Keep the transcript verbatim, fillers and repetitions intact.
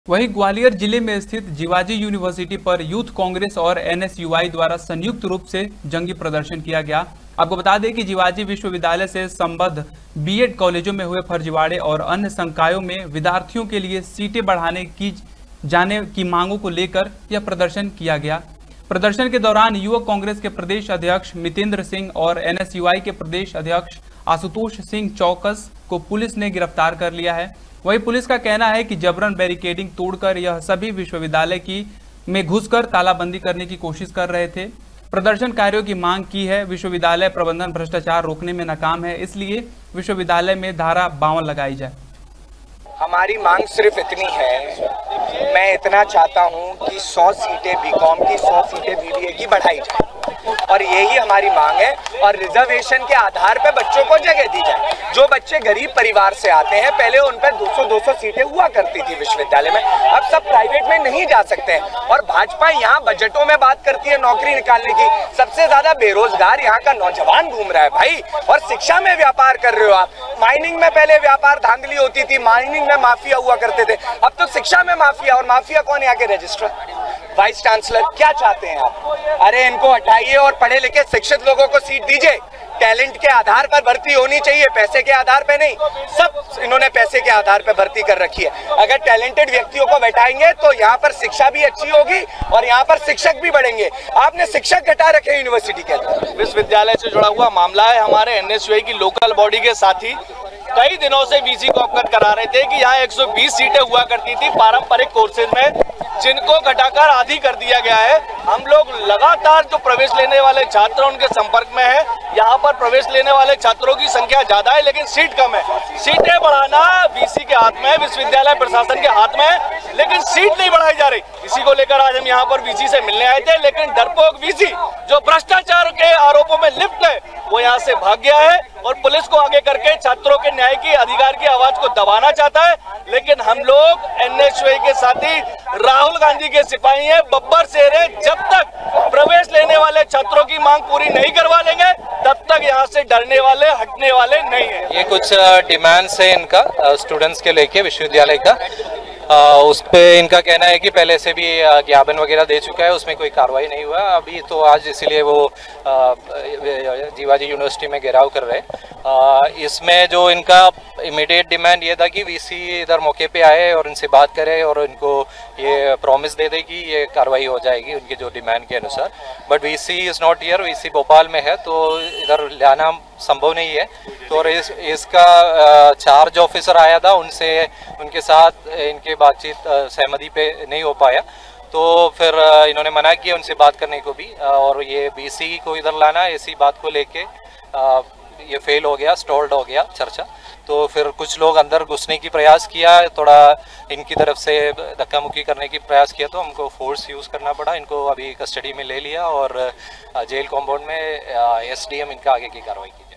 वहीं ग्वालियर जिले में स्थित जीवाजी यूनिवर्सिटी पर यूथ कांग्रेस और एन एस यू आई द्वारा संयुक्त रूप से जंगी प्रदर्शन किया गया। आपको बता दें कि जीवाजी विश्वविद्यालय से संबद्ध बी एड कॉलेजों में हुए फर्जीवाड़े और अन्य संकायों में विद्यार्थियों के लिए सीटें बढ़ाने की जाने की मांगों को लेकर यह प्रदर्शन किया गया। प्रदर्शन के दौरान युवक कांग्रेस के प्रदेश अध्यक्ष मितेंद्र सिंह और एन एस यू आई के प्रदेश अध्यक्ष आशुतोष सिंह चौकस को पुलिस ने गिरफ्तार कर लिया है। वहीं पुलिस का कहना है कि जबरन बैरिकेडिंग तोड़कर यह सभी विश्वविद्यालय की में घुसकर तालाबंदी करने की कोशिश कर रहे थे। प्रदर्शनकारियों की मांग की है विश्वविद्यालय प्रबंधन भ्रष्टाचार रोकने में नाकाम है, इसलिए विश्वविद्यालय में धारा बावन लगाई जाए। हमारी मांग सिर्फ इतनी है, मैं इतना चाहता हूं कि सौ सीटें बीकॉम की, सौ सीटें बीबीए की बढ़ाई जाए और यही हमारी मांग है। और रिजर्वेशन के आधार पर बच्चों को जगह दी जाए। जो बच्चे गरीब परिवार से आते हैं, पहले उन पर दो सौ दो सौ सीटें हुआ करती थी विश्वविद्यालय में, अब सब प्राइवेट में नहीं जा सकते हैं। और भाजपा यहाँ बजटों में बात करती है नौकरी निकालने की, सबसे ज्यादा बेरोजगार यहाँ का नौजवान घूम रहा है भाई। और शिक्षा में व्यापार कर रहे हो आप। माइनिंग में पहले व्यापार धांधली होती थी, माइनिंग में माफिया हुआ करते थे, अब तो शिक्षा में माफिया। और माफिया कौन? यहाँ के रजिस्ट्रार, वाइस चांसलर। क्या चाहते हैं आप? अरे इनको हटाइए और पढ़े लिखे शिक्षित लोगों को सीट दीजिए। टैलेंट के आधार पर भर्ती होनी चाहिए, पैसे के आधार पे नहीं। सब इन्होंने पैसे के आधार पर भर्ती कर रखी है। अगर टैलेंटेड व्यक्तियों को बैठाएंगे तो यहाँ पर शिक्षा भी अच्छी होगी और यहाँ पर शिक्षक भी बढ़ेंगे। आपने शिक्षक घटा रखे यूनिवर्सिटी के अंदर। विश्वविद्यालय से जुड़ा हुआ मामला है। हमारे एन एस यू आई की लोकल बॉडी के साथी कई दिनों से वीसी को अवगत करा रहे थे कि यहाँ एक सौ बीस सीटें हुआ करती थी पारंपरिक कोर्सेज में, जिनको घटाकर आधी कर दिया गया है। हम लोग लगातार जो प्रवेश लेने वाले छात्र उनके संपर्क में है। यहाँ पर प्रवेश लेने वाले छात्रों की संख्या ज्यादा है लेकिन सीट कम है। सीटें बढ़ाना वीसी के हाथ में है, विश्वविद्यालय प्रशासन के हाथ में है, लेकिन सीट नहीं बढ़ाई जा रही। इसी को लेकर आज हम यहाँ पर वीसी से मिलने आए थे, लेकिन डरपोक वीसी जो भ्रष्टाचार के आरोपों में लिप्त है वो यहाँ से भाग गया है और पुलिस को आगे करके छात्रों के न्याय की अधिकार की आवाज को दबाना चाहता है। लेकिन हम लोग एन एस यू आई के साथी राहुल गांधी के सिपाही हैं, बब्बर शेर हैं। जब तक प्रवेश लेने वाले छात्रों की मांग पूरी नहीं करवा लेंगे तब तक यहाँ से डरने वाले हटने वाले नहीं है। ये कुछ डिमांड्स है इनका स्टूडेंट्स के लेके विश्वविद्यालय का। आ, उस पे इनका कहना है कि पहले से भी ज्ञापन वगैरह दे चुका है, उसमें कोई कार्रवाई नहीं हुआ अभी तो आज, इसीलिए वो आ, जीवाजी यूनिवर्सिटी में घेराव कर रहे हैं। इसमें जो इनका इमीडिएट डिमांड ये था कि वीसी इधर मौके पे आए और इनसे बात करे और इनको ये प्रॉमिस दे दे कि ये कार्रवाई हो जाएगी उनके जो डिमांड के अनुसार। But VC is not here, VC Bhopal में है तो इधर लाना संभव नहीं है। तो इस, इसका चार्ज ऑफिसर आया था, उनसे उनके साथ इनके बातचीत सहमति पे नहीं हो पाया तो फिर इन्होंने मना किया उनसे बात करने को भी। और ये बीसी को इधर लाना इसी बात को लेके ये फेल हो गया, स्टॉल्ड हो गया चर्चा। तो फिर कुछ लोग अंदर घुसने की प्रयास किया, थोड़ा इनकी तरफ से धक्का मुक्की करने की प्रयास किया तो हमको फोर्स यूज़ करना पड़ा। इनको अभी कस्टडी में ले लिया और जेल कॉम्पाउंड में एसडीएम इनका आगे की कार्रवाई की।